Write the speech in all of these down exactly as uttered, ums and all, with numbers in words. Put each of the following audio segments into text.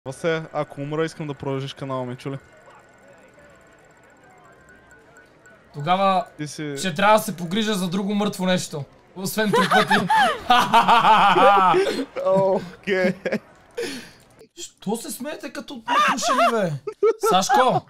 Васе, ако умра, искам да продължиш канала ми, чули? Тогава си... ще трябва да се погрижа за друго мъртво нещо. Освен трупати. Окей. Що се смеете като напушени, бе? Сашко!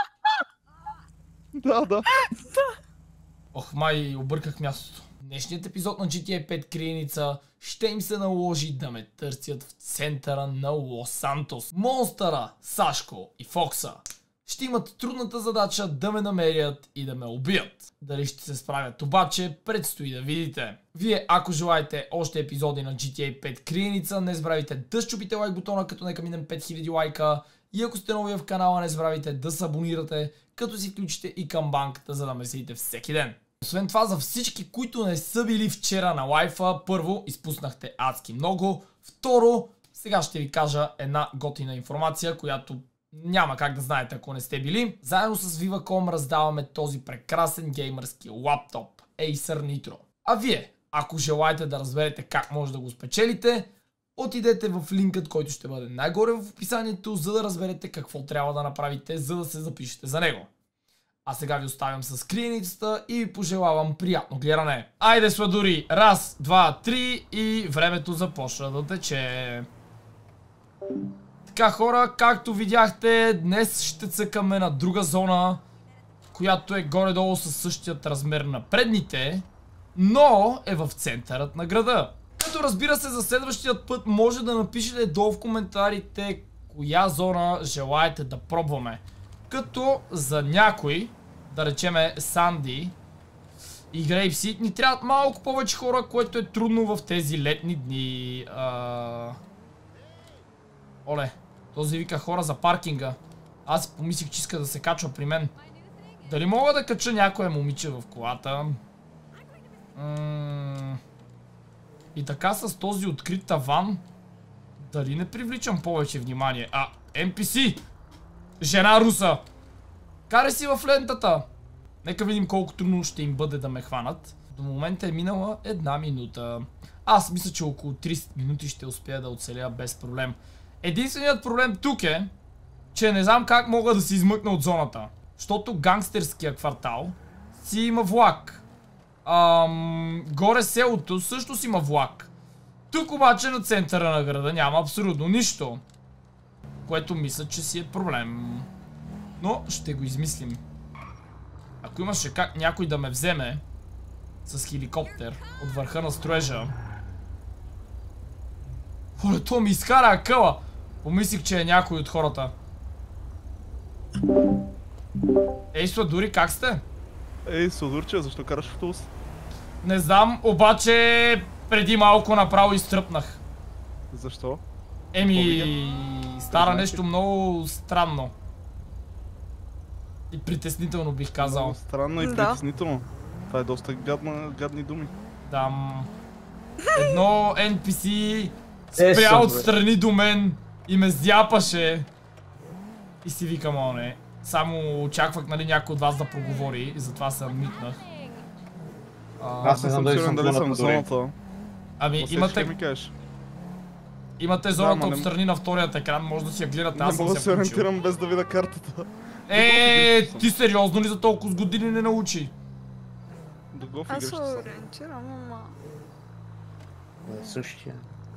Да, да. Ох, май, обърках мястото. Днешният епизод на джи ти ей пет Криеница ще им се наложи да ме търсят в центъра на Лос Сантос. Монстъра, Сашко и Фокса ще имат трудната задача да ме намерят и да ме убият. Дали ще се справят обаче, предстои да видите. Вие, ако желаете още епизоди на джи ти ей пет Криеница, не забравяйте да щупите лайк бутона, като нека минем пет хиляди лайка. И ако сте нови в канала, не забравяйте да се абонирате, като си включите и камбанката, за да ме следите всеки ден. Освен това, за всички, които не са били вчера на лайфа, първо, изпуснахте адски много. Второ, сега ще ви кажа една готина информация, която няма как да знаете, ако не сте били. Заедно с Viva точка com раздаваме този прекрасен геймърски лаптоп Acer Nitro. А вие, ако желаете да разберете как може да го спечелите, отидете в линкът, който ще бъде най-горе в описанието, за да разберете какво трябва да направите, за да се запишете за него. А сега ви оставям с Криеницата и ви пожелавам приятно гледане. Айде, сладури! Раз, два, три и времето започна да тече. Така, хора, както видяхте, днес ще цъкаме на друга зона, която е горе-долу със същият размер на предните, но е в центърът на града. Като разбира се, за следващият път може да напишете долу в коментарите коя зона желаете да пробваме. Като за някой, да речеме Санди и Грейпси, ни трябват малко повече хора, което е трудно в тези летни дни. А... Оле, този вика хора за паркинга. Аз си помислих, че иска да се качва при мен. Дали мога да кача някое момиче в колата? М... И така с този открит таван, дали не привличам повече внимание? А, ен пи си! Жена руса! Карай си в лентата! Нека видим колко трудно ще им бъде да ме хванат. До момента е минала една минута. Аз мисля, че около трийсет минути ще успея да оцеля без проблем. Единственият проблем тук е, че не знам как мога да се измъкна от зоната. Защото гангстерския квартал си има влак. Ам, горе селото също си има влак. Тук обаче на центъра на града няма абсолютно нищо. Което мисля, че си е проблем. Но ще го измислим. Ако имаше как някой да ме вземе с хеликоптер от върха на строежа. Оле, то ми изкара акъла. Помислих, че е някой от хората. Ей, Сладури, как сте? Ей, Сладурче, защо караш автобус? Не знам, обаче преди малко направо изтръпнах. Защо? Еми, стара нещо много странно. И притеснително бих казал. Много странно и Да. притеснително. Това е доста гадна, гадни думи. Да. Едно ен пи си спря отстрани до мен и ме зяпаше. И си викам, о не. Само очаквах, нали, някой от вас да проговори и затова се митнах. А, Аз не съм сигурен дали съм в зоната. ами, Васе, имате, ще ми кажеш. имате зоната Да, ма не- отстрани на вторият екран, може да си я гледате, Не аз съм мога да се се включил. ориентирам без да видя картата. Е, ти сериозно ли за толкова с години не научи? До го в Аз игрища се съм. ориентирам, ама... Същия.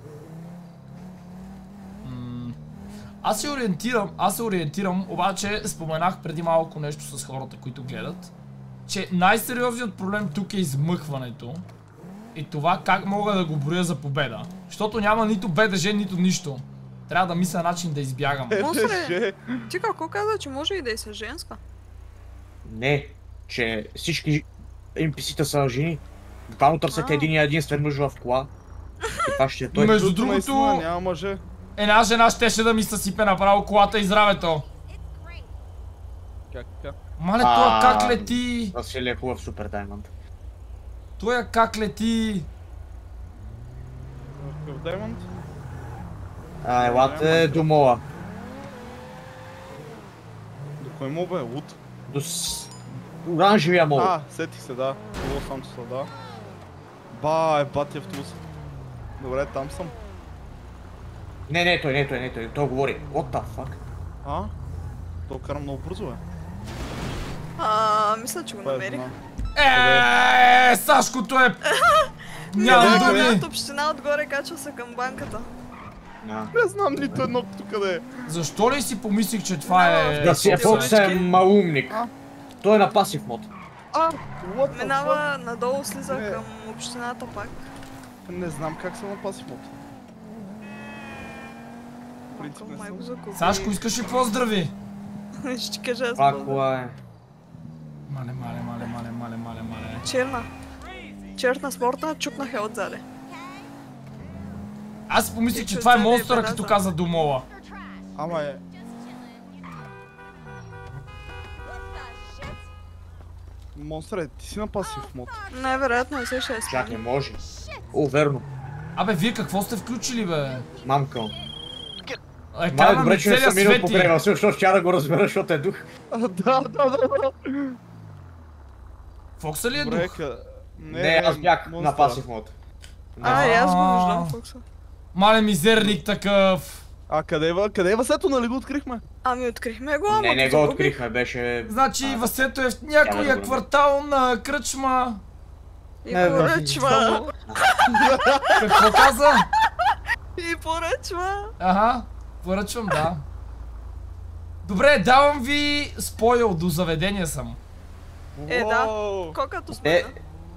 М, Аз се ориентирам, аз се ориентирам, обаче споменах преди малко нещо с хората, които гледат, че най-сериозният проблем тук е измъхването и това как мога да го броя за победа. Защото няма нито БДЖ, нито нищо. Трябва да мисля начин да избягам. Монстре, ти какво каза, че може и да и са женска? Не, че всички ен пи си-та са жени. Буквално търсят А. един единствен мъж в кола. И това ще е той. Между Тук наистина другото, няма мъже. една жена щеше да ми съсипе направо колата и здравето. Как така? Мале, А. това как лети? Василий е хубав супер даймонд. Това как лети? В Даймонд? А, елате до мола. До кой му бе? Луд? До с... оранжевия мол. А, сетих се, да. Лос Сантоса, да. Ба, е бати автобус. Добре, там съм. Не, не, той, не, той, не, той, той говори. What the fuck? А? То кара много бързо, бе. А, мисля, че го Това е намерих. жена. Е, Сашкото е... Няма Къде, думи. От община отгоре качва се към банката. Да. Не знам нито едно тук къде е. Защо ли си помислих, че това е... Да си е Фокс е малумник. А? Той е на пасив мод. А, what the Минава надолу, слиза Не. към общината пак. fuck? Не знам как се напаси мод. В принцип Малко не май го съм. закупи. Сашко, искаш ли поздрави? Ще ти кажа аз Това по- кола е. Мале, мале, мале, мале, мале, мале, мале. Черна. Черна спортна, чукнах я отзаде. Аз си помислих, че Че това е отзаде е монстъра, като беляза. каза Думола. Ама е. Монстре, ти си на пасив мод. Най-вероятно е се ще е Чак, не спомни. може. О, верно. Абе, вие какво сте включили, бе? Мамка. Е, Мале, караме добре, че не целия съм минал свет по и... край Васил, защото ще да го разбера, защото е дух. А, да, да, да, да. Фокса ли е Добре, дух? ка... Не, аз бях на монстъра. пасив мод. А, и аз го А. виждам, Фокса. Мале мизерник такъв. А, къде е, къде е Васето, нали го открихме? Ами открихме го, ама Не, не го го загубих. открихме, беше... Значи А, Васето е в Тя не някоя го квартал на кръчма. И Не, поръчва. Какво каза? И поръчва. Ага, поръчвам, да. Добре, давам ви спойл, до заведение съм. Е, да. Уоу. Кокато сме, Е, да.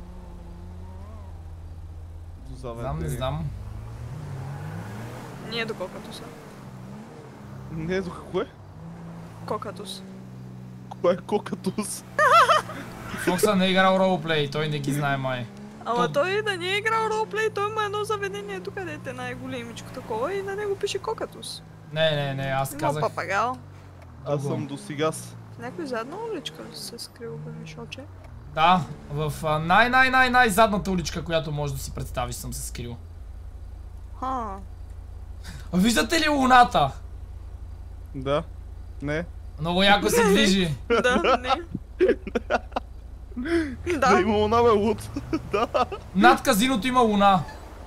До Знам, не заведение. знам. Ние до кокато са. Не, до кое? Кокатус. Кое е кокатус? Фокса не е играл ролплей, той не ги знае май. Ама То- той да не е играл ролплей, той има едно заведение тук, където е най-големичко такова и на него пише Кокатус. Не, не, не, аз Има казах. папагал. Аз Друго. съм до сегас. Някой задна уличка се скрил бе, Мишоче. Да, в а, най-най-най-най задната уличка, която може да си представиш, съм се скрил. Ха. А виждате ли луната? Да. Не. Много яко се движи. Да, не. Да, Да. има луна, бе, луд. Да. Над казиното има луна.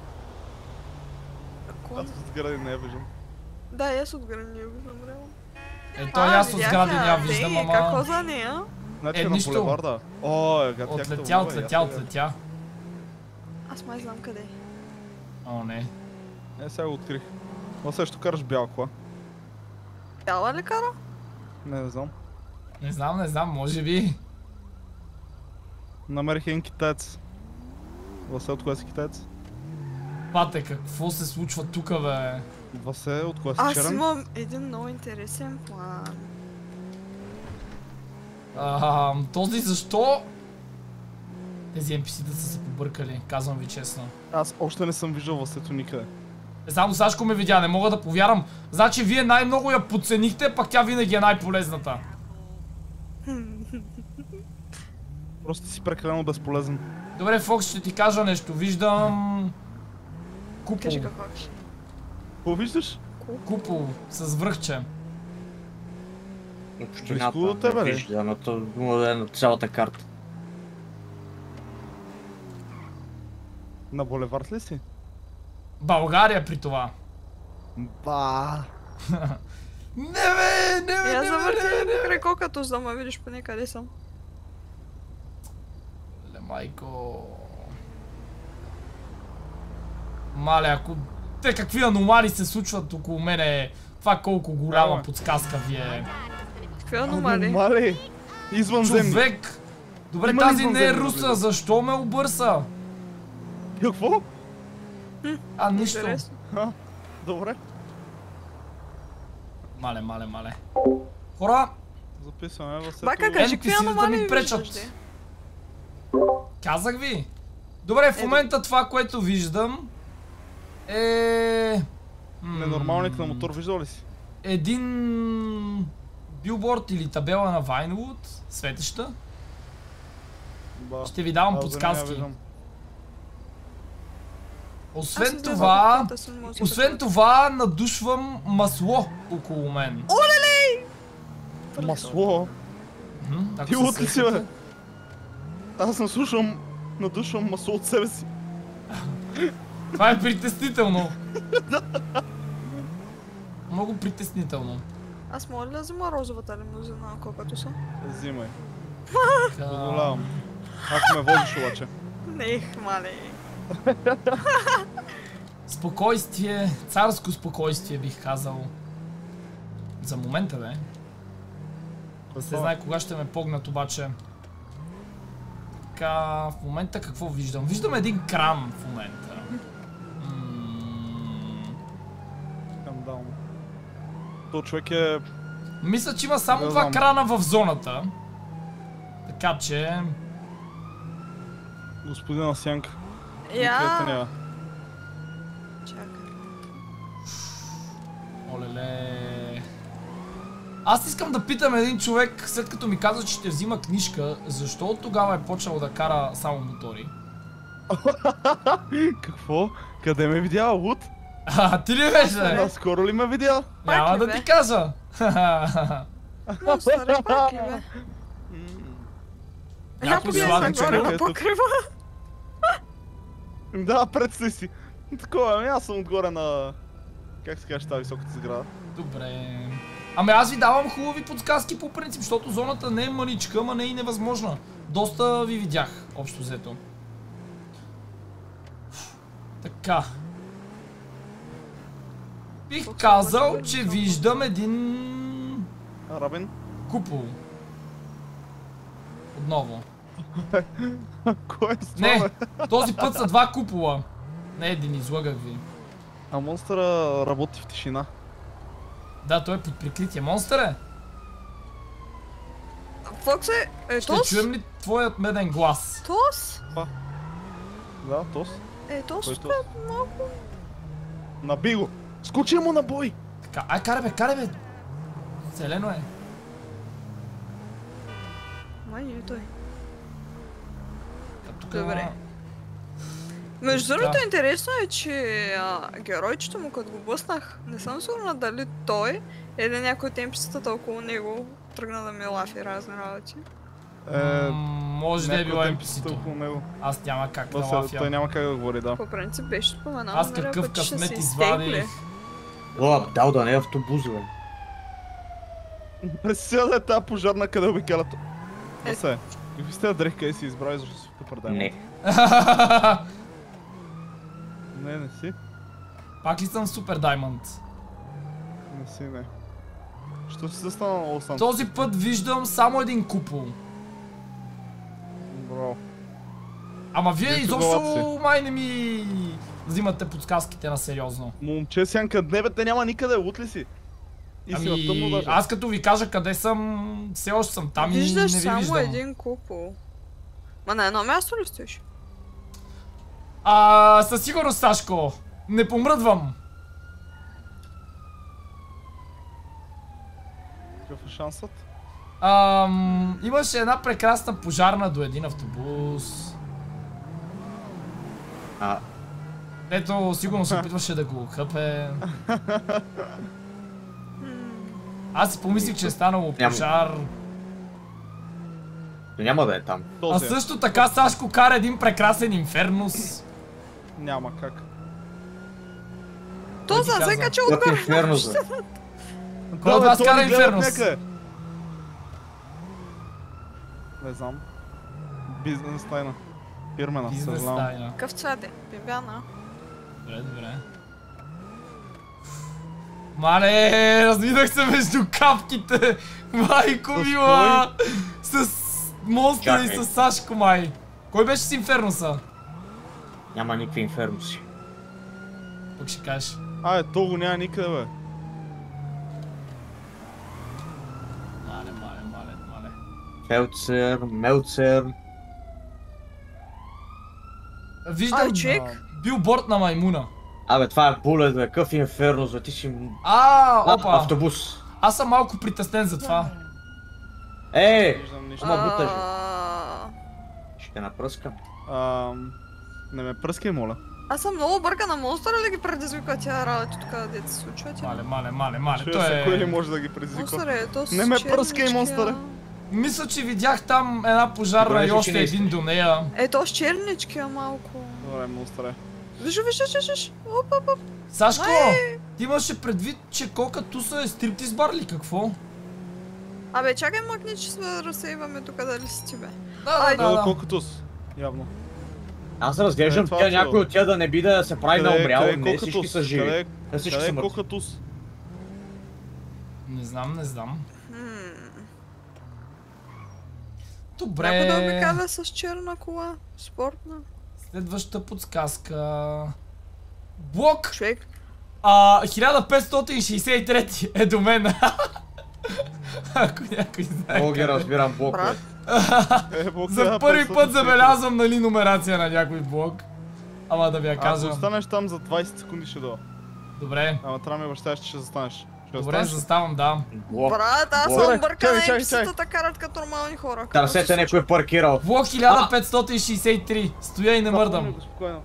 Ако- Аз от сгради не я виждам. Да, и аз от грани го виждам реално. Е, той аз от сгради не я виждам, Е, какво ама... за нея? Значи Е, е, на нищо. булеварда. О, е, гад, Отлетя, отлетя, отлетя. Аз май знам къде е. О, не. Е, сега го открих. Но също караш бял кола. Бяла ли кара? Не, не знам. Не знам, не знам, може би. Намерих един китаец. Васе, от кое си китаец? Пате, какво се случва тука, бе? Васе, от кое си Аз черен? имам един много интересен план. А, този защо? Тези ен пи си-та са се побъркали, казвам ви честно. Аз още не съм виждал Васето никъде. Е, само Сашко ме видя, не мога да повярвам. Значи вие най-много я подценихте, пак тя винаги е най-полезната. Просто си прекалено безполезен. Добре, Фокс, ще ти кажа нещо. Виждам... Купол. Кажи какво ще. Какво виждаш? Купол с връхче. Общината, Близко до тебе, не ли? вижда, на, то- на, на цялата карта. На булевард ли си? България при това. Ба. Не бе, не бе, Я не бе, завърти не бе. покрай кокато, за да ме видиш поне къде съм. Ле, майко. Мале, ако... Те какви аномалии се случват около мене, това колко голяма Ама. подсказка ви е. Какви аномали? Аномали. Извънземни. Човек! Добре, Има ли тази не е извънземни руса, видове? защо ме обърса? Какво? А, нищо. Интересно. А, добре. Мале, мале, мале. Хора, Записваме Васето. Бака, кажи, какви Ен Пи си-тата ми аномалии пречат. виждаш, де? казах ви. Добре, в Ето. момента това, което виждам е... м, Ненормалник на мотор, виждал ли си? Един... билборд или табела на Вайнвуд, светеща. Ба. Ще ви давам Аз за нея подсказки. виждам. Аз Освен излязох това... от къщата си, не мога да си Освен да това, надушвам масло около мен. кажа. Масло. Мгм, ако Ти се лут ли си, сещате. бе? Аз наслушам, надушвам масло от себе си. Това е притеснително. Много притеснително. Аз мога ли да взема розовата лимузина, колкото съм? Взимай. Така... Позволявам. Ако ме возиш обаче. Не, мале. Спокойствие, царско спокойствие бих казал. За момента, бе. Не се знае кога ще ме погнат обаче. Така, в момента какво виждам? Виждам един кран в момента. Скандално. То човек е... Мисля, че има само Не два знам. крана в зоната. Така че... Господина Сянка. Я. Никъдето няма. Чакай. Олеле... Аз искам да питам един човек, след като ми каза, че ще взима книжка, защо от тогава е почнал да кара само мотори? Какво? Къде ме видяла, Луд? А, ти ли беше? Наскоро ли ме видя? Няма Пак ли, да бе? ти кажа. Монстър е пак ли, бе? Я Някой погледна сладък нагоре човек на е тук. покрива. Да, представи си. Такова, ами аз съм отгоре на... Как се каже тази високата сграда? Добре. Ами аз ви давам хубави подсказки по принцип, защото зоната не е мъничка, ама не е и невъзможна. Доста ви видях, общо взето. Така. Бих казал, че виждам един Рабин? купол. Отново. Кой е с това, Не, бе? този път са два купола. Не един, излагах ви. А монстъра работи в тишина. Да, той е под прикритие. Монстър е! Фокс е... Е, Ще Тос? чуем ли твоят меден глас? Тос? Да, тос. Е, Тос Кой стоят малко... Наби го! Скочи му на бой! Така, ай, карай бе, карай бе! Зелено е. Май не е той. А тук Добре. има- Между Така. другото интересно е, че а, геройчето му като го блъснах, не съм сигурна дали той или някой от емписата около него тръгна да ми лафи разни работи. Е, М, Може да е някой било от ем пи емписите си-то. около него. Аз няма как да Да, се- лафя. той няма как да говори, да. По принцип беше споменал, Аз нали, какъв пък ще късмет се извадих. изтегли. О, дал да не е автобус, бе. Не си сега да е тази пожарна, къде обикалят. Е. Да се. Какви сте дрехи, къде си избрали, защото си супер даймонд? Не. Не, не си. Пак ли съм супер даймонд? Не си, не. Що си застанал много сам? Този път виждам само един купол. Браво. Ама вие Ето изобщо главата май не ми взимате подсказките на сериозно. Момче, Сянка, дневе те няма никъде, лут ли си? И си на тъмно Ами, даже. аз като ви кажа къде съм, все още съм там и не Виждаш ви само виждам. един купол. Ма на едно място ли стоиш? А, със сигурност, Сашко. Не помръдвам. Какъв е шансът? Ам, имаше една прекрасна пожарна до един автобус. А, Ето, сигурно се опитваше да го хъпе. Аз си помислих, че е станало Няма. пожар. но няма да е там. А Този е. също така Сашко кара един прекрасен инфернус. Няма как. То ти за каза? зека, че Как е отгоре. инфернус, бе? Кой от бе, вас той кара ни гледа инфернус? някъде. Не знам. Бизнес тайна. Фирмена, Бизнес съжалявам. тайна. Какъв цвят е? Бибяна. Добре, добре. Мале, развидах се между капките. Майко С мила. С монстра и Чакай. с Сашко, май. Кой беше с инфернуса? Няма никакви инфернуси. Пък ще кажеш. А, е, то го няма никъде, бе. Мале, мале, мале, мале. Фелцер, Мелцер. Виждам Ай, човек. билборд на маймуна. Абе, това е булет, бе. Какъв инфернус, бе. Ти си... А, А, опа. автобус. Аз съм малко притеснен за това. Е, Виждам нищо. Ама буташ. А, ще те напръскам. Ам, Не ме пръскай, моля. Аз съм много бъркана, монстър ли ги предизвиква тя работи тук, дете се случва тя? Мале, мале, мале, мале. Чуя Той се, кой ли е... може да ги предизвиква? Монстър е, то с Не ме чернички, пръскай, монстъре. а. Мисля, че видях там една пожарна Добре, и че още не един до нея. Е, то с чернички, а малко. Добре, монстъре. Виж, виж, виж, виж, виж. Оп, оп, оп. Сашко! Ай! Ти имаше предвид, че Кока Туса е стриптиз бар ли какво? Абе, чакай мъкни, че сме разсейваме тук дали си ти бе. Да, да, Да, да. Колкото явно. Аз разглеждам Е, това тя е някой от тях да не би да се прави на Къде- умрял, къде е не Колкатус? всички са живи. Къде е- Не всички Къде са е мъртви. Колкатус? Не знам, не знам. Хм. Добре. Някой да обикаля с черна кола, спортна. Следваща подсказка. Блок Човек, а, хиляда петстотин шейсет и трети е до мен. Ако някой знае. Много ги къде. разбирам блокове. брат, Е, блок За хиляда първи петстотин път шейсет. забелязвам, нали, номерация на някой блок. Ама да ви я Ако кажа. останеш там за двайсет секунди ще дойда. Добре. Ама трябва да ми обещаеш, че ще застанеш. Ще Добре, останеш? заставам, да. Блок. брат, аз Блок. съм Добре, бъркана чакай, и чакай, писата карат като нормални хора. Какво Търсете се някой паркирал. Блок хиляда петстотин шейсет и три. Стоя и не мърдам. Спокойно.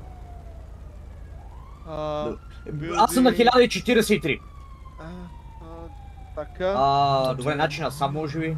А, Аз съм на хиляда четиридесет и три. а, а, Така. А, добре, начина сам може би.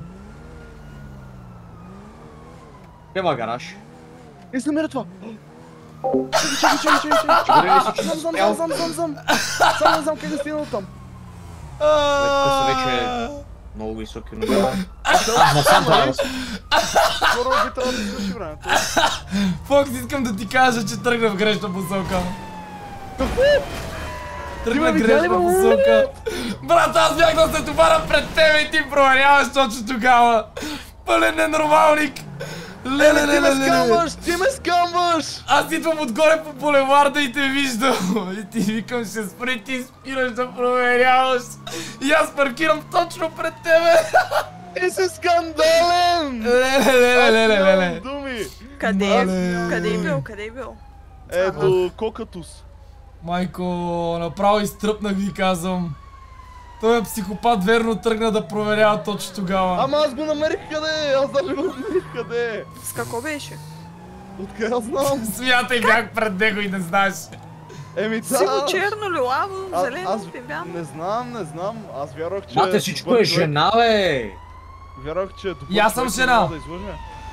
Има гараж. И се намира това. Чакай, чакай, чакай, чакай, чакай. Добре ли си, че Знам, си знам, успял? знам, знам, знам. Само не знам как е стигнал там. са вече много високи номера. Аз насам трябва да съм. Скоро би трябва да свърши времето. Фокс, искам да ти кажа, че тръгна в грешна посока. Какво? Тръгна Ти ме грешна видя ли, бе, посока. Брат, аз бях да се товаря пред тебе и ти проверяваш точно тогава. Пълен ненормалник. Леле, Ти леле, ме леле. скамваш, ти ме скамваш! Аз идвам отгоре по булеварда и те виждам. И ти викам, ще спри, ти спираш да проверяваш. И аз паркирам точно пред тебе. Ти си скандален! Леле, леле, леле, Аз леле. нямам думи. Къде е? Мале. Къде е бил? Къде е бил? Ето, Колкатус. Майко, направо изтръпнах ви казвам. Той е психопат, верно тръгна да проверява точно тогава. Ама аз го намерих къде, аз даже го намерих къде. С какво беше? Откъде аз знам? Смятай, бях пред него и не знаеш. Еми да. Сиво, черно, лилаво, А- зелено, аз бебяно. не знам, не знам. Аз вярвах, че... Мате, всичко добър е човек. жена, бе! Вярвах, че е добър И аз съм човек, жена. няма да излъжа.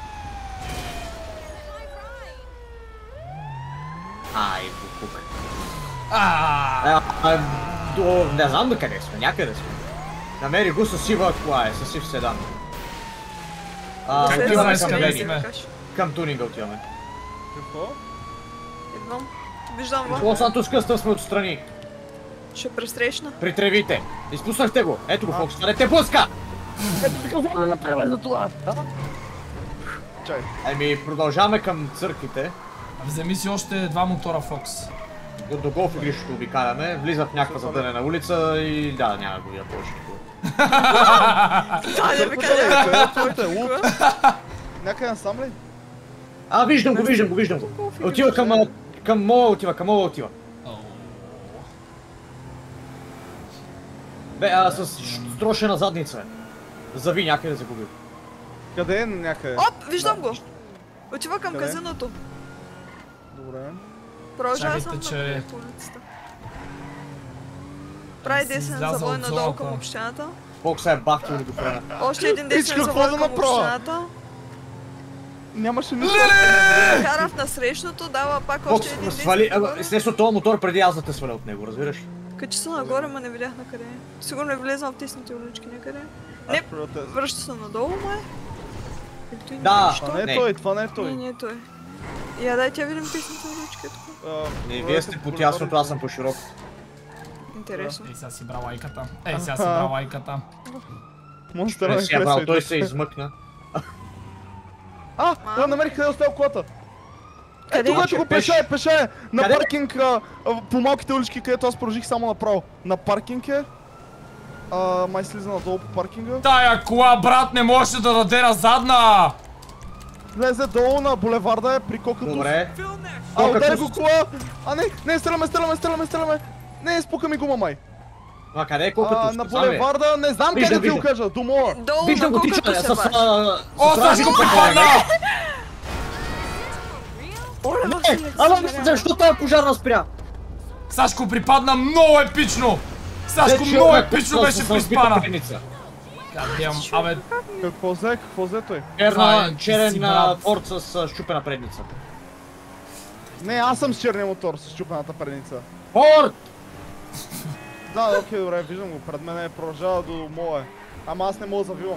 Ай, букук. А, А, а, до, не знам до къде сме, някъде сме. Намери го със сива кола е, със сив седан. А, Как ти отиваме знаеш към къде Лени. сме? Към тунинга отиваме. Какво? Идвам. Виждам го. Лос Сантос къста сме отстрани. Ще пресрещна. При тревите. Изпуснахте го. Ето го, Фокс, не те пуска! Чай. Ами, продължаваме към църквите. вземи си още два мотора, Фокс. До, до голф игрището обикаляме, влиза в някаква задънена улица и да, няма да го видя повече никога. Да, не ми Къде е? къде. Къде е твоите? Лут? Някъде насам ли? А, виждам го, виждам го, виждам го. Отива към, а, към мола отива, към мола отива. Бе, а с строшена задница е. Зави някъде загубил. Къде е някъде? Оп, виждам го. Отива към Къде? казиното. Добре. Продължава Чакайте, съм че- на по улицата. Прави десен изляза завой от надолу към зоната. общината. Фокс е бахтил до храна. Още един десен Всичко завой какво да към направя? общината. Нямаше нищо. Кара в насрещното, дава пак Фокс, още един свали, десен ама, нагоре. снесо този мотор преди аз да те сваля от него, разбираш? Качи се нагоре, ма не видях на къде е. Сигурно е влезнал в тесните улички някъде. Не, Аз правя тези. връща се надолу, май. Или той не Да. беше Това той? не е Не. той, това не е Не, той. не е той. Я дай тя видим тесните улички тук. А, Не, вие проверете сте по по тясното, булеварда. аз съм по широко. Интересно. Ей, сега си бра лайката. Ей, сега си бра лайката. Монстър Не ме си я брал, хареса и той така. се измъкна. А, да, намерих къде остава колата. Къде? Ето го, го Пеш. пеше, пеше! На Къде? паркинг, а, а, по малките улички, където аз продължих само направо. На паркинг е. А, май слиза надолу по паркинга. Тая кола, брат, не можеше да даде на задна! Влезе долу на булеварда е при Колкатус. Добре. А, удари Колкатус. го кола! А, не, не, стреляме, стреляме, стреляме, стреляме! Не, спука ми гума, май. А къде е А, колкото? на булеварда, не знам как Виждам, да ти го виждам. кажа, до мола. Долу Виждам на го тича куката с... се а, баш. О, с Сашко радиото припадна! Оля, Не, Василец, ама съжалявам. защо тази пожарна спря? Сашко припадна много епично! Сашко Вече много е епично с- беше с разбита приспана! предница. Гадем, абе, Какво взе, какво взе той? Това Черна, е, ти си черен брат. форд с а, щупена предница. Не, аз съм с черния мотор, с чупената предница. Форд! Да, да, окей, добре, виждам го. Пред мен е продължава до мое. Ама аз не мога да завивам.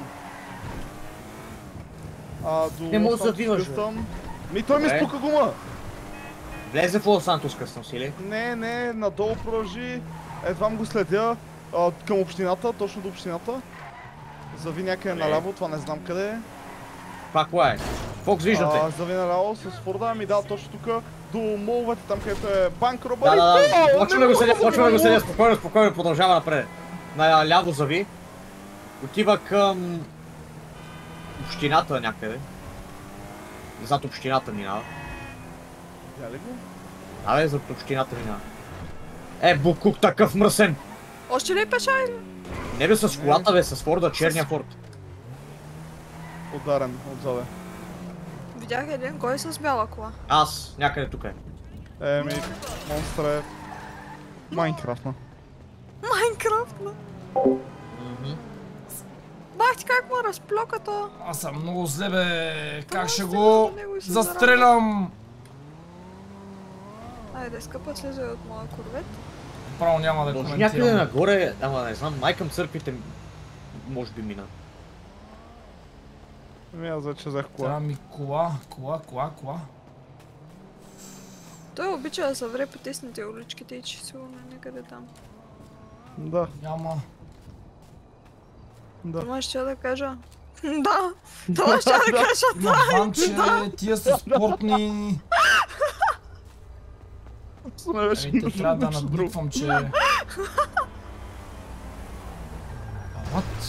А, до Не мога да Лос завиваш, Сантос Custom. Ми той ми Добре. спука гума. Влезе в Лос Сантос Custom си ли? Не, не, надолу продължи. Едва го следя а, към общината, точно до общината. Зави някъде Добре. наляво, това не знам къде е. Това кога е? Фокс виждате? А, зави наляво с Форда ми да точно тук до моловете, там където е банк Да, робари. да, да. О, Почваме не го мога следя, почваме го завивам. следя. Спокойно, спокойно, продължава напред. На ляво зави. Отива към... общината някъде. Зад общината минава. Видя ли го? Абе, зад общината минава. Е, Букук такъв мръсен. Още ли е пеша или? Не бе с колата, бе, с Форда, черния Форд. Ударен отзаде. Видях един, кой е с бяла кола? Аз, някъде тук е. Еми, монстър е... Майнкрафтна. Майнкрафт, на. Бах ти как му разплока то. Аз съм много зле, бе. Как ще стига го до него и ще застрелям? Айде, скъпа слезе от моя корвет. Право няма да Може някъде коментирам. нагоре, ама не знам, май към църквите може би мина. Еми аз вече взех кола. Трябва ми кола, кола, кола, кола. Той обича да се вре по тесните уличките и че сигурно е някъде там. Да, Няма. да. Това ще да кажа. Да, това ще да кажа. Има ванче, тия са спортни. Това не беше Еми, те нужно трябва да нещо друго. надниквам, че... А, what?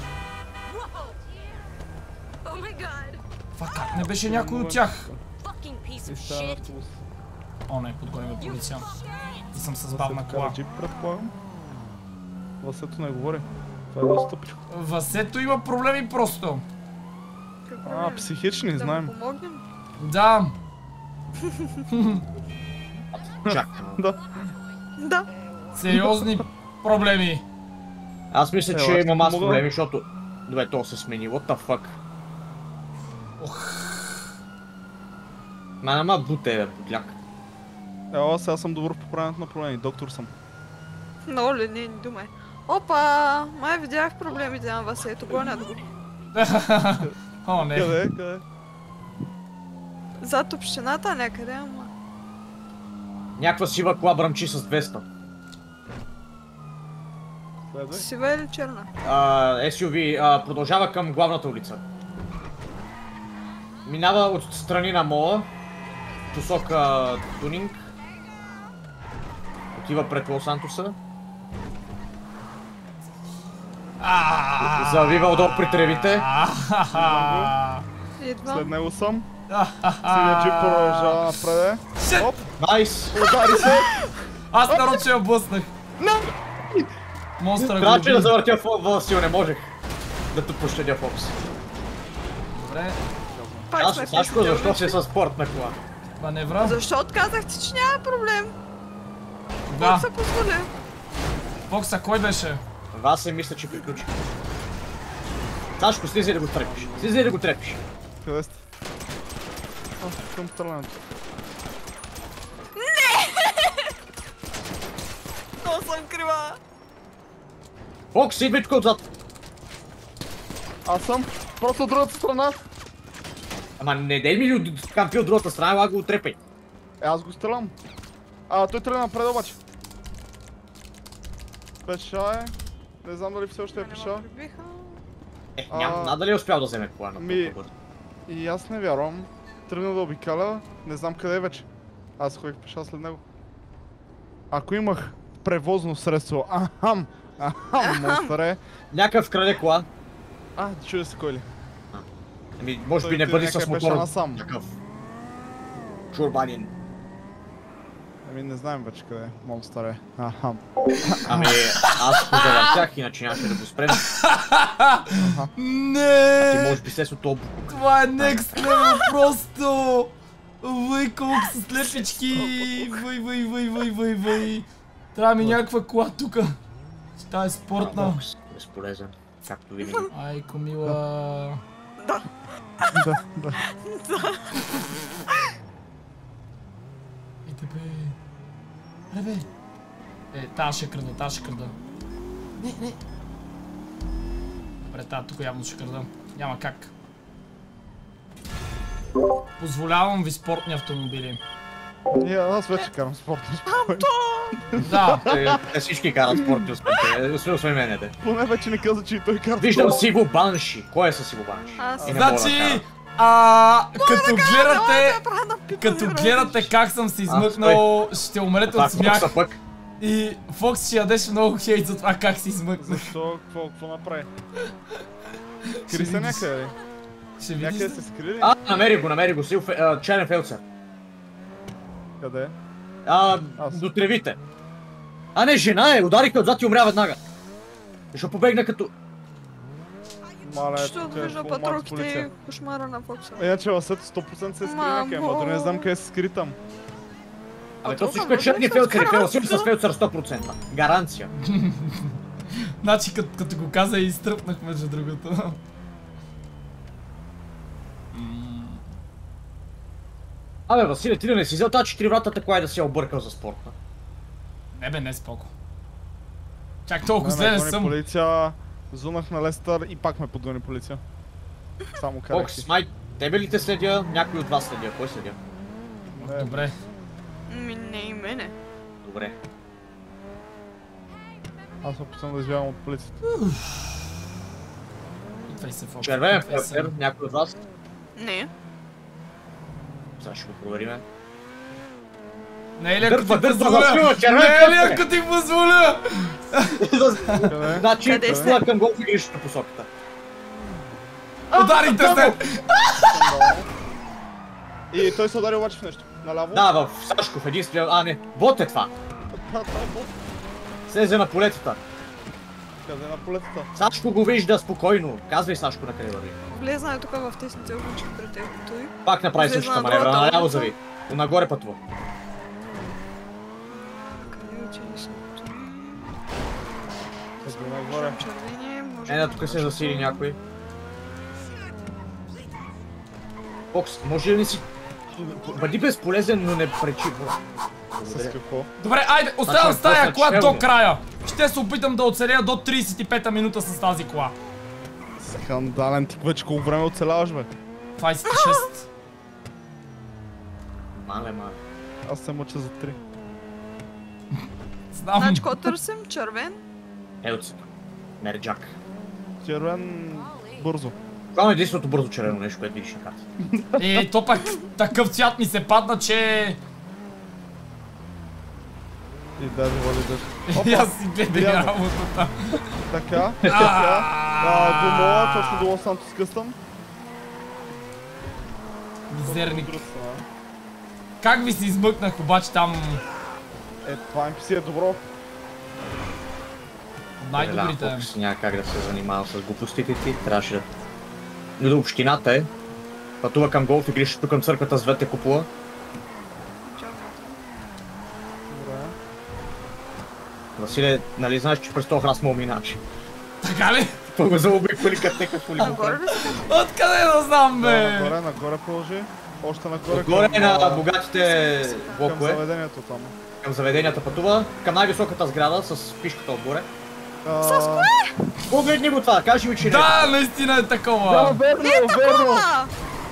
Oh my god! Това как не беше някой от тях? Fucking piece of И стана shit! автобус. О, не, подгони ме полиция. И съм с Васето бавна кара кола. джип, предполагам. Васето не говори. Това е доста тъпичко. Васето има проблеми просто. Какво А, е? психични, Да знаем. му помогнем? Да. Чакай. Да. Да. Сериозни проблеми. Аз мисля, Е, че аз имам аз мога- проблеми, защото... Добре, то се смени, what the fuck? Ох. Ма нама буте, бе, подляк. Ела, сега съм добър в поправянето на проблеми. Доктор съм. Много ли не дума е. Опа! Май видях проблемите на Васето, гонят го. О, не. Къде? Къде? Зад общината някъде, ама... Някаква сива кола бръмчи с двеста. Следвай. Сива или черна? А, ес ю ви а, продължава към главната улица. Минава от страни на мола, посока Тунинг. Отива пред Лос Сантоса. А, Завива отдолу при тревите. а, Идва. След него съм. а, Синия джип продължава напред. Shit! Оп, Найс! удари се. Аз нарочно я блъснах. Монстъра го Трябваше да уби. завъртя в сил, не можех да те пощадя Фокс. Добре, Пак сме Аз, Сашко, писали защо си улички. с спортна кола? маневра. Защо отказахте, че няма проблем? Да, Как се позволя? Фокса кой беше? Вас се мисля, че приключи. Сашко, слизай да го трепиш. Слизай да го трепиш. Къде сте? А, към стрелянето. Много съм крива. Фокс, идвай тук отзад. Аз съм просто от другата страна. Ама не дей ми ли кампи от другата страна, ела го отрепай. Е, аз го стрелям. А, той тръгна напред обаче. Пеша е. Не знам дали все още е Не пеша. ме прибиха. Е, няма, А, надали е успял да вземе кола на ми- по-бързо. И аз не вярвам. Тръгна да обикаля. Не знам къде е вече. Аз ходих пеша след него. Ако имах превозно средство, ахам, ахам, монстъре. Някакъв краде кола. А, чуя се кой ли? Ами, може би Той не ти бъди някъде с беше мотор. насам. Такъв. Чурбанин. Ами не знаем вече къде е, монстъре. Ахам. Ами, аз го завъртях, иначе нямаше да го спрем. Ти Не! може би слез от този... Това е next level просто! Въй, колко са слепички! Въй, въй, въй, въй, въй, въй! Трябва ми някаква кола тука. Та е спортна. Фокс, безполезен, както винаги. Айко мила. Да, да. Ейте бе. Ле бе. Е, тази ще крада, тази ще крада. Не, не. Добре, тази тук явно ще крада. Няма как. Позволявам ви спортни автомобили. Ние, аз вече карам спортно спокойно. Да. Те всички карат спортни успехи, освен мене де. Поне вече не каза, че и той кара Виждам спортно. Сиво Банши. Кой е с Сиво Банши? Аз. И не мога да Значи, кара. а, като Ела гледате, да правя на пипа, като не гледате как съм се измъкнал, ще умрете Това от смях. Фокса пък. И Фокс ще ядеш много хейт за това как се измъкнах. Защо? Какво, какво направи? Скри се някъде ли? Ще видиш. Някъде се скрили? А, намери го, намери го. Сил Фе- а, черен фелцер. Къде? А, Аз. до тревите. А не, жена е. Ударих ме отзад и умря веднага. Защо побегна като... Мале, Що тук да е вижда фул марш патрулките и полиция. кошмара на Фокса. Иначе Ласето сто процента се е скри някъде, ама дори не знам къде се скри там. Абе, то толкова всичко е може черни ли с фелцери. Фелцер гаранция? с фелцер сто процента. Гаранция. Значи като, като го каза и изтръпнах между другото. М, Абе, Василе, ти да не си взел тази четири вратата, кой е да си я объркал за спорта? Не бе, не споко. Чак толкова Ме зле не гони съм. полиция, зунах на Лестър и пак ме подгони полиция. Само карах Фокс, си. май, тебе ли те следя? Някой от вас следя. Кой следя? Не, Добре. Ми не и мене. Добре. аз се опитвам да избягам от полицията. Идвай се, Фокс. Червен идвай се. фелцер, някой от вас? Не. Сега ще го провериме. Не е ли ако Дърпа, ти дърпа, позволя? Василе, червен Не е ли фелцер! ако ти позволя? Къде? Значи, Къде сте? това към голф игрището посоката. Ударите се! И той се удари обаче в нещо. Наляво? Да, в Сашков единствено... А, не. Вот е това. Да, това е бот. Слезе на полетата. Къде на полетата? Сашко го вижда спокойно. Казвай Сашко на къде върви. Влезна е тук в тесните улички пред теб. Той. Пак направи Влезе същата на маневра. другата Наляво улица. зави. Нагоре пътува. Къде отиде съм? Къде нагоре? Червение, може Е, да да, тук се кажа. засили някой. Фокс, може ли не си... Бъди безполезен, но не пречи. С Благодаря. какво? Добре, айде, оставям Значи, с тая после кола до челни. края. Ще се опитам да оцеля до тридесет и пета минута с тази кола. Скандален, ти вече колко време оцеляваш, бе? двадесет и шест. Мале, мале. Аз се мъча за три. Знам. Значи, какво търсим? Червен? Ето се. Мерджак. Червен, бързо. Това е единственото бързо червено нещо, което видиш на карта. Е, то пак такъв цвят ми се падна, че... И даже води дъжд. И аз си гледай Явно. работата. Така, така. А, до мола, точно до Лос Сантос къстъм. Мизерник. Друга страна. Как ви се измъкнах обаче там Е, това ем пи си е добро. най-добрите? Да, Фокс няма как да се занимава с глупостите ти. Трябваше да... Но до общината е. Пътува към голф игрището към църквата с двете купола. Добре. Василе, нали знаеш, че през този храст мога минаш? Така ли? Това го заобиквали като тека в Нагоре ли си? Откъде да знам, Да, бе? нагоре, нагоре продължи. Още нагоре. Отгоре към, на а, богатите Към блокове, заведението там. към заведенията пътува, към най-високата сграда с пишката отгоре. С кое? Погледни го това, кажи ми, че не е. Да, наистина е Да, такова. верно, Не е верно. такова!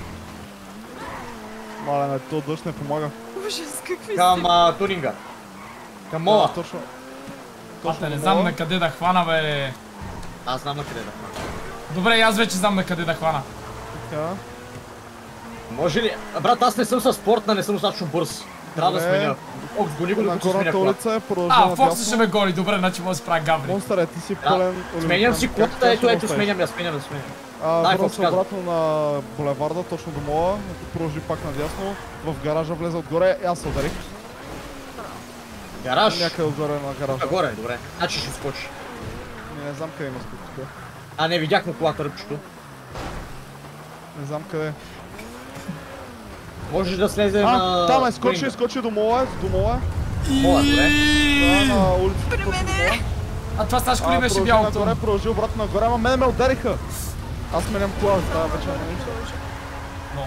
Мале, не, то дъжд не помага. Ужас, какви Към сте? а, тунинга. Към мола. Да, точно. Ата, не до знам мола. на къде да хвана, бе. Аз знам на къде да хвана. Добре, и аз вече знам на къде да хвана. Така. Може ли? А, брат, аз не съм със спортна, не съм достатъчно бърз. Трябва да Добре. сменя. О, гони го, На докато си сменя горната колата. улица е продължава А, Фокс ще надясно. ме гони, добре, значи може да си правя гаври. Монстър е, ти си Да. пълен. Сменям си Как колата, точно ето, ето, оставиш? сменям я, сменям я, сменям. А, Дай, върна Фокс, се казвай. обратно на булеварда, точно до мола. Продължи пак надясно. В гаража влезе отгоре и аз се ударих. Гараж. Някъде отгоре на гаража. Нагоре, добре. Значи ще скочи. Не, не знам къде има скок тук. А, не видях му колата ръбчето. Не знам къде. Можеш да слезе на... А, там е, скочи, тунинга. скочи до мола, до мола. Мола, добре. Да, на улицата. При точно до мене! мола. А това Сашко ли А, беше продължи бялото? нагоре, продължи обратно нагоре, ама мене ме удариха. Аз сменям кола, става вече не нищо. Много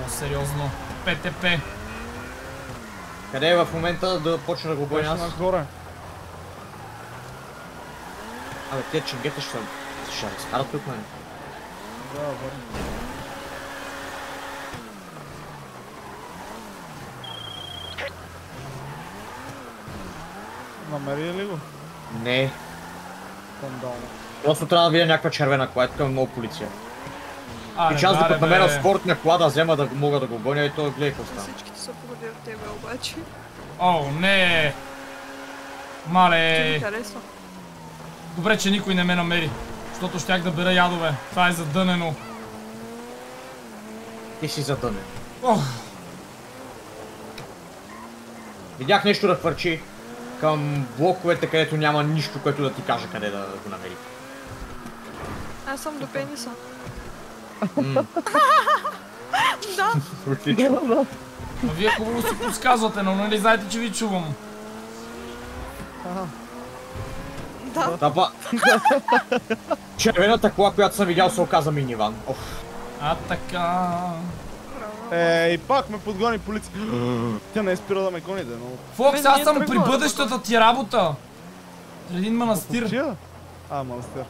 сериозно.— Къде е в момента да почна да го Беше боя аз? нагоре. Абе, тия ченгета ще ще разкарат тук, мен. Да, върна. Намери ли го? Не. Скандално. Просто трябва да видя някаква червена кола, тук е много полиция. Аре, И че аз аре, докато намеря бе. спортна кола да взема да мога да го гоня и той гледай какво става. Всичките са погоди от тебе обаче. О, не! Ти Мале! ми харесва. Добре, че никой не ме намери. Защото щях да бера ядове. Това е задънено. Ти си задънен. Ох, Видях нещо да хвърчи към блоковете, където няма нищо, което да ти каже къде да го намери. Аз съм до пениса. М, Да, Отлично. а вие хубаво си подсказвате, но нали знаете, че ви чувам. да. Тапа. Червената кола, която съм видял, се оказа миниван. Оф. А така. Е, и пак ме подгони полиция. Тя не е спира да ме гони, да, но... Фокс, Бе, аз ние съм тръгваме при да бъдещата ти работа. Един манастир. Чия? А, манастир.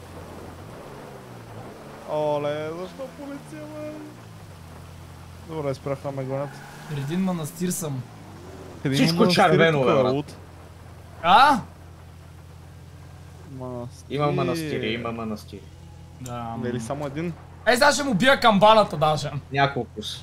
Оле, защо полиция, бе? Добре, спряха ме гонят. При един манастир съм. Къде Всичко има манастир червено, тук, бе, брат. лут? А? Манастир... Има манастири, има манастири. Да. Не е ли само един? Ей, сега ще му бия камбаната даже. Няколко са.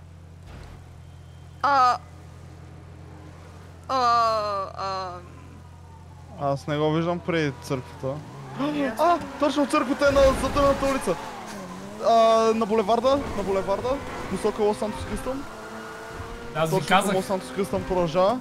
А... А... А... Аз не го виждам при църквата. А, точно църквата е на задънната улица. А, на булеварда, на булеварда, посока Лос Сантос Кристън. Аз ви Точно към казах. Лос Сантос Кристън продължава.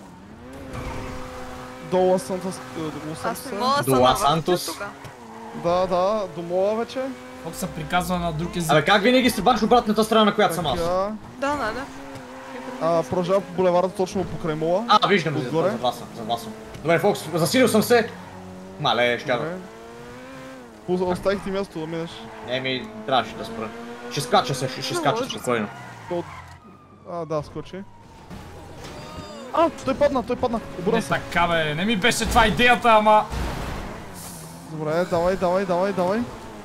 До Лос Сантос... до Лос Аз Сантос не е. мога да се До Лос навъртя Сантос. тука. Да, да, до мола вече. Фокс се приказва на друг език. Абе, как винаги си баш обратната страна, на която съм аз? Така. Да, да, да. А, продължава по булеварда точно покрай мола. А, виждам, Отгоре. за вас съм, за вас съм. Добре, Фокс, засилил съм се. Мале, ще Добре. Пу- Оставих ти място да минеш. Не ми, трябваше да спра. Ще скача се, ще, ще скача Наложи се. спокойно. А, да, скочи. А, той падна, той падна. Обърна Не се. така бе, не ми беше това идеята, ама... Добре, давай, давай, давай, давай.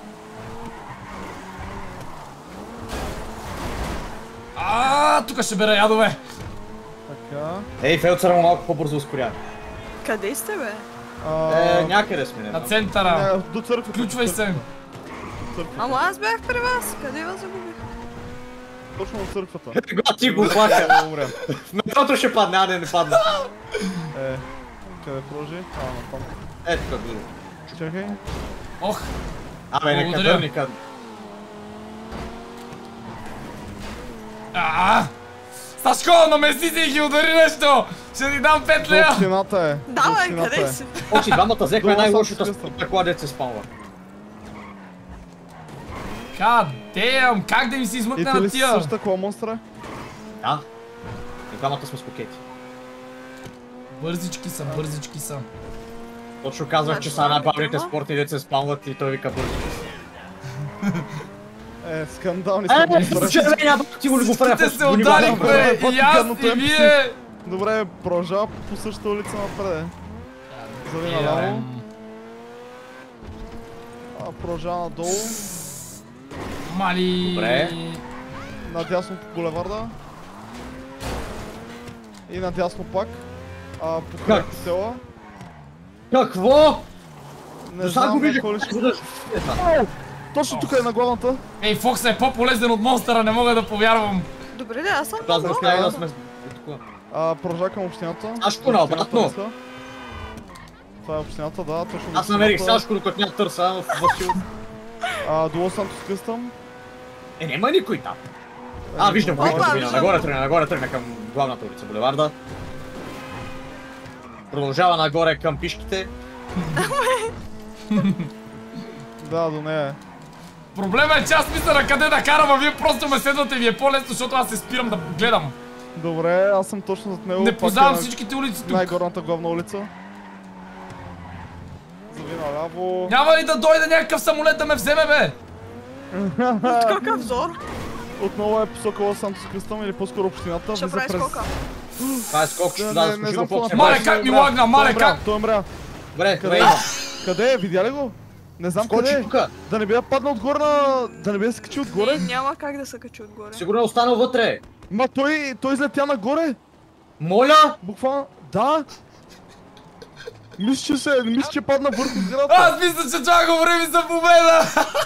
А, тук ще бера ядове. Така. Ей, Фелцера му малко по-бързо ускорява. Къде сте, бе? А, Е, някъде сме, не На знам. центъра. не, до църквата. Включвай до се. църквата, до църквата. Ама аз бях при вас. Къде вас загубих? Точно от църквата. Гла, ти го плака. Умря. Метрото ще падне, а не, не падна. Е, къде продължи? А, на там. Ето тук, го. Чакай. Ох, Абе, нека Благодаря. дърника. а, Сашко, намеси се и ги удари нещо. Ще ти дам пет До лея. общината е. До Давай, общината къде е. си? Очи, двамата взехме Долу съм най-лошата се скъсвам. спортна кола, дето се спамва. God damn, как да ми се И измъкна ти ли на си тия? същата кола монстра? Да. И двамата сме с кокети. Бързички са, бързички са. Точно казвах, че са най-бавните спортни деца се спамват и той вика бързо. Е, скандални са Е, монстра. червения, ти го ли го правя? Всичките се ударихме, и аз, и вие. Добре, продължава по същата улица напред. Зави наляво. А, продължава надолу. Мали. Добре. Надясно по булеварда. И надясно пак. А, покрай Как? хотела. Какво? Не До сега го знам видях. какво ли ще... Веднъж. Е, това. Точно тук е на главната. Ей, Фокс е по-полезен от монстъра, не мога да повярвам. Добре, да, аз съм Аз на сме да глава. сме... Тук. А, продължава към общината. Сашко, наобратно. Общината мисля. Това е общината, да, точно. Аз до намерих общината. Сашко, докато няма търса в Васил. А, до Лос Сантос Къстъм. Е, няма никой там. А, виждам го, Опа, виждам, виждам. нагоре тръгна, нагоре тръгна към главната улица, булеварда. Продължава нагоре към пишките. Да, до нея е. Проблема е, че аз мисля на къде да карам, а вие просто ме следвате и ви е по-лесно, защото аз се спирам да гледам. Добре, аз съм точно зад него. Не пак познавам е на всичките улици тук. най-горната главна улица. Зави наляво. Няма ли да дойде някакъв самолет да ме вземе, бе? От какъв взор? Отново е посока Лос Сантос Къстъм или по-скоро общината. Ще влиза прави през... скока. Това е скок, ще Не, да не, служи не го знам по какво Мале, направи. как ми Той умря. лагна, мале, Той умря, как? Той умря. Добре, Къде добре. е? Къде е? Видя ли го? Не знам Скочи къде е. тук. Да не бия паднал отгоре на... Да не бия се качи отгоре. Не, няма как да се качи отгоре. Сигурно е останал вътре. Ма той, той излетя нагоре. Моля! Буквално, да. Мисля, че се, мисля, че падна върху сградата. Аз мисля, че това говорим за победа!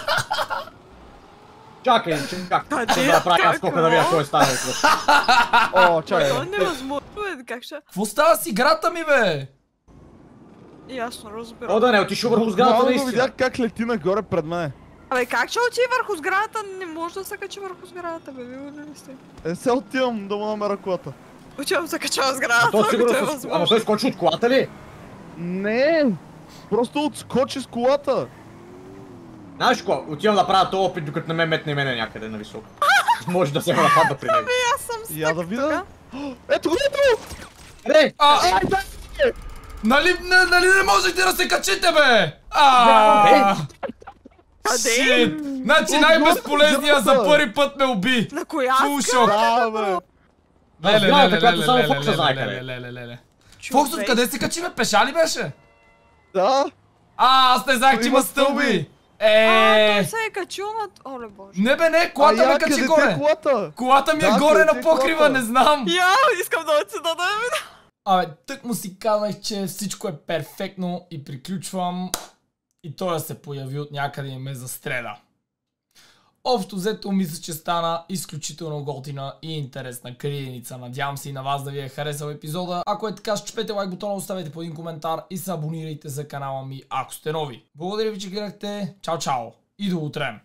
Чакай, чакай. Къде? Ще да направя аз скока да видя Какво? кой е станал тук. О, чакай. Това е невъзможно, бе. Как ще... Какво става с играта ми, бе? Ясно, разбирам. О, да не, отишъл върху сградата Буквално наистина. видях как лети нагоре пред мен. Абе, как ще отиде върху сградата? Не може да се качи върху сградата, бе. Вие ли сте? Е, се отивам да му намеря колата. Отивам се качава А сградата, той ако сигурно е с... Ама възможно. той скочи от колата ли? Не, просто отскочи с колата. Знаеш какво? Отивам да правя този опит, докато не ме метне мене някъде на високо. Може да се ме нападна при него. Аз съм Я да стък видя. тук. Ето го, ето! Не! А, Ай, да! нали, не, нали не можете да се качите, бе? А, Къде? Шит! Значи Отгоре най-безполезният за сградата. първи път ме уби! На коя Фул сграда? шок! Да, бе. Леле, сградата, леле, която леле, само леле, Фокса знае леле, къде е. леле, леле, леле. Човек. Фокс, откъде се качи, бе? Пеша ли беше? Да. А, аз не знаех, че има Има стълби! стълби. А, той Е, се е качил над... Оле боже. не бе, не, колата А ме я, качи къде ти е горе! колата? Колата ми е Да, горе къде ти на е покрива, колата? не знам! Я, искам да отида да видя. Абе, тък му си казах, че всичко е перфектно и приключвам и той да се появи от някъде и ме застреля. Общо взето мисля, че стана изключително готина и интересна криеница. Надявам се и на вас да ви е харесал епизода. Ако е така, щупете лайк бутона, оставете по един коментар и се абонирайте за канала ми, ако сте нови. Благодаря ви, че гледахте. Чао, чао и до утре!